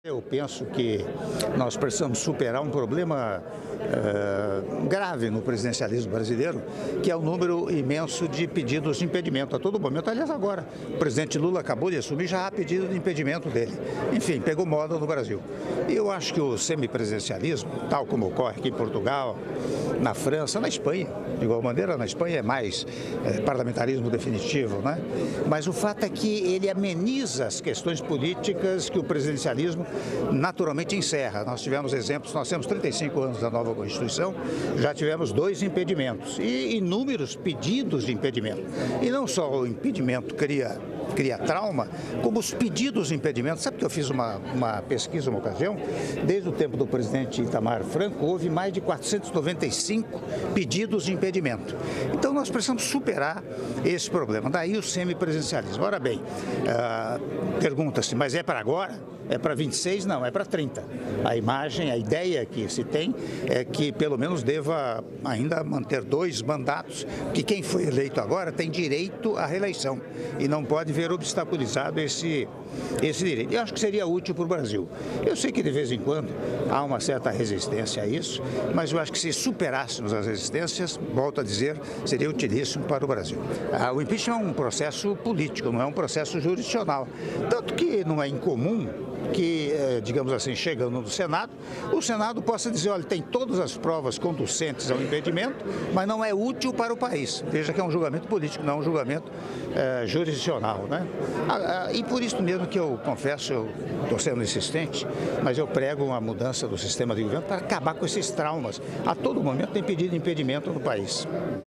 Eu penso que nós precisamos superar um problema grave no presidencialismo brasileiro, que é o número imenso de pedidos de impedimento a todo momento. Aliás, agora, o presidente Lula acabou de assumir, já há pedido de impedimento dele. Enfim, pegou moda no Brasil. E eu acho que o semipresidencialismo, tal como ocorre aqui em Portugal, na França, na Espanha, de igual maneira, na Espanha é mais parlamentarismo definitivo, né? Mas o fato é que ele ameniza as questões políticas que o presidencialismo naturalmente encerra. Nós tivemos exemplos, nós temos 35 anos da nova Constituição, já tivemos 2 impedimentos e inúmeros pedidos de impedimento. E não só o impedimento cria trauma, como os pedidos de impedimento. Sabe que eu fiz uma pesquisa uma ocasião? Desde o tempo do presidente Itamar Franco, houve mais de 495 pedidos de impedimento. Então nós precisamos superar esse problema. Daí o semipresidencialismo. Ora bem, pergunta-se, mas é para agora? É para 26? Não, é para 30. A imagem, a ideia que se tem é que pelo menos deva ainda manter 2 mandatos, que quem foi eleito agora tem direito à reeleição e não pode ver obstaculizado esse direito. Eu acho que seria útil para o Brasil. Eu sei que de vez em quando há uma certa resistência a isso, mas eu acho que se superássemos as resistências, volto a dizer, seria utilíssimo para o Brasil. O impeachment é um processo político, não é um processo jurisdicional. Tanto que não é incomum que, digamos assim, chegando no Senado, o Senado possa dizer, olha, tem todas as provas conducentes ao impedimento, mas não é útil para o país. Veja que é um julgamento político, não é um julgamento jurisdicional, né? E por isso mesmo que eu confesso, eu estou sendo insistente, mas eu prego uma mudança do sistema de governo para acabar com esses traumas. A todo momento tem pedido impedimento no país.